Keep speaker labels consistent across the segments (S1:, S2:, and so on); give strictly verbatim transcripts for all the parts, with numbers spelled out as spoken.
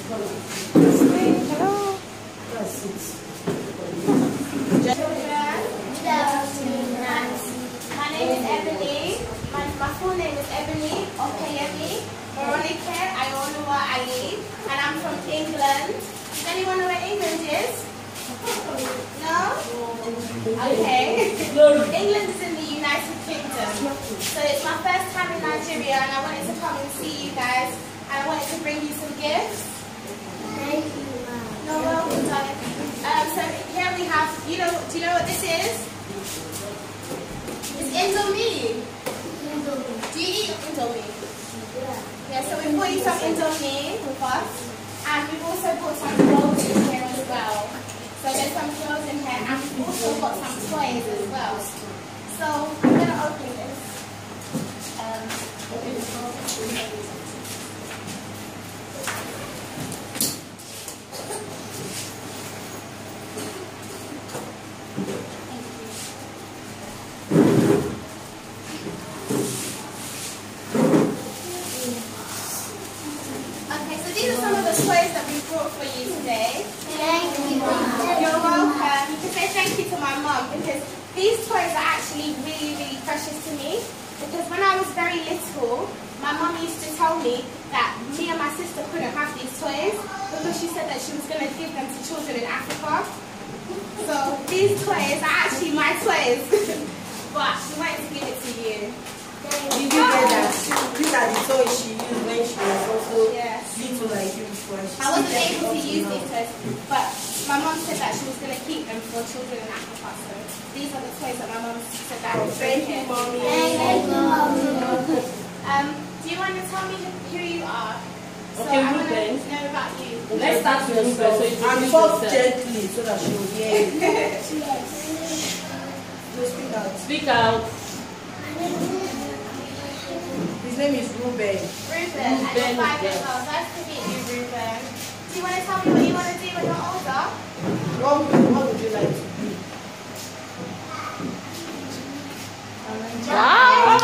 S1: Hello.
S2: My name is Ebony. My, my full name is Ebony Oli Veronica Ionuwa Ali, and I'm from England. Does anyone know where England is? No? Okay. England is in the United Kingdom. So it's my first time in Nigeria, and I wanted to come and see you guys, and I wanted to bring you some gifts.
S3: Thank you, Mom.
S2: No, welcome, darling. Um, so here we have, you know, do you know what this is? It's Indomie.
S3: Indomie.
S2: Do you eat Indomie?
S3: Yeah.
S2: Yeah, so we brought you some Indomie with us, and we've also brought some clothes in here as well. So there's some clothes in here, and we've also got some toys as well. So I'm going to open this. Um, Okay, so these are some of the toys that we brought for you today.
S3: Thank you, Mom.
S2: You're welcome. You can say thank you to my mum, because these toys are actually really, really precious to me. Because when I was very little, my mum used to tell me that me and my sister couldn't have these toys because she said that she was going to give them to children in Africa. So these toys are actually my toys, but she wanted to give it to you.
S4: Did you get that? These are the toys she used when she was also
S2: Yes.
S4: little like you before.
S2: I wasn't able to use these toys, but my mum said that she was going to keep them for children in Africa. So these are the toys that my mum said that I was
S4: Thank you,
S2: here.
S4: Mommy.
S3: Thank you, Mommy.
S2: Um, do you want to tell me who you are? So
S1: Okay,
S2: I want to
S1: Ruben.
S2: know about you.
S1: Let's start with Ruben. So you
S4: And
S1: introduce
S4: talk
S1: yourself.
S4: gently so that she will hear you.
S3: Yes.
S4: No, speak out.
S1: Speak out.
S4: His name is Ruben.
S2: Ruben, and you're five years old. Nice to meet you, Ruben. Do you want to tell me what you want to do when you're older?
S4: What would, what would you like to be?
S1: Wow.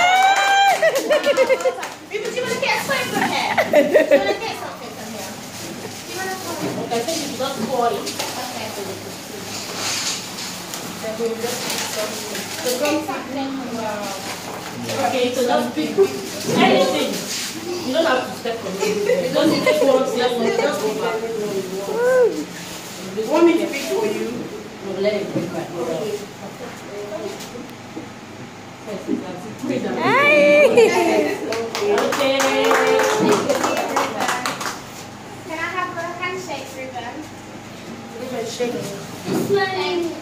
S2: Ruben, do you want to get a toy from here? Do you want to get something from here? Do you want to tell me?
S1: Okay, I think it's not boy.
S2: Okay.
S4: Then we will just pick something.
S2: So get something from here.
S1: Okay, so just pick anything. You don't have to step on it. You don't need to go up there. Just go back.
S4: You want me to pick for you?
S1: No, let it pick back.
S2: Okay.
S1: Okay.
S2: Can I have a handshake, Ruben?
S4: Ruben, shake it.
S2: Thank you.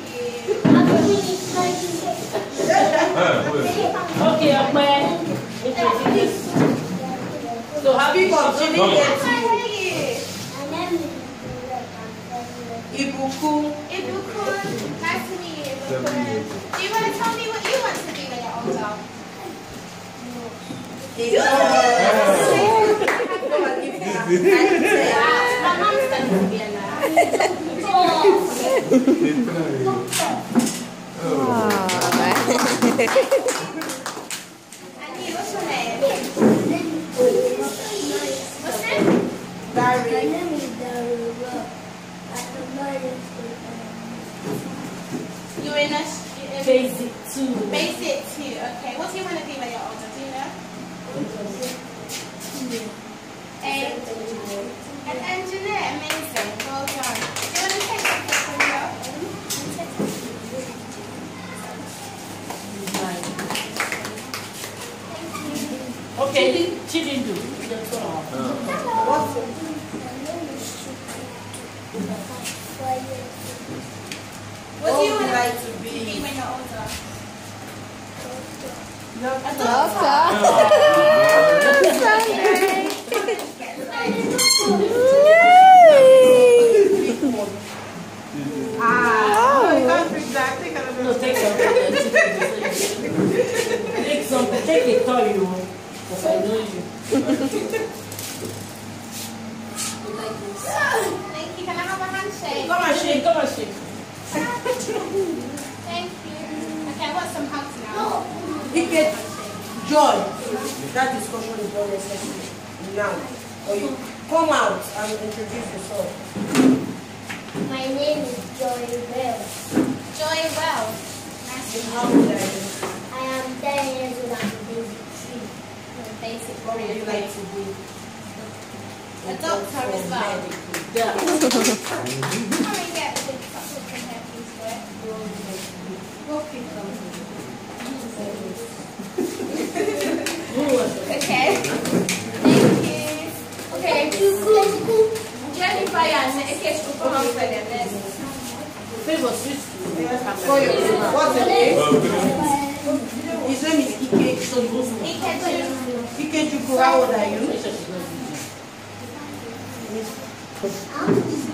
S1: Okay, Akme. Introduce. So have you got
S4: She didn't get
S2: How
S4: you.
S2: are you?
S4: Ibuku.
S2: Ibukun, nice to meet you, Ibukun. Do you want to tell me what you want to be when you're older? My mom said to be a nurse. And you, what's your name? What's your name?
S4: Barry.
S2: You're in a you're in
S1: basic two.
S2: basic two. Okay. What do you want to be when you're older? Do you know? A, an engineer. Amazing. Well done. Do you want to take something from here?
S1: Okay, she didn't do.
S4: What's it?
S2: What do you
S4: would
S2: want
S4: like
S2: to
S4: to
S2: be
S4: be?
S2: when you're older?
S4: Doctor.
S2: Ah, you can't fix that. Take another.
S1: No, take something. Take something. Take a toy, you. Because I know you.
S2: Thank you. Can I have a handshake?
S1: Come and shake. Come and shake.
S2: Thank you. Okay, I want some hugs now.
S4: Ticket. Joy. That discussion is not necessary now. Or you Come out and introduce yourself.
S3: My name is Joy Wells.
S2: Joy Wells. Nice to meet
S4: How
S2: you.
S4: old are you?
S3: I am ten years old and basic three.
S2: Basic
S4: What would you like to be?
S2: A doctor as well.
S1: Yeah.
S2: Come and get the big cup of hair, please, for it. Okay. Thank you. Okay. Jennifer and Ekesh will come out for them then.
S1: Favor switch to
S4: Call your name. What's your name? His name is Ike.
S2: Ikechu.
S4: Ike Chukwu, how old are you?
S1: Make sure she's not busy.
S3: I'm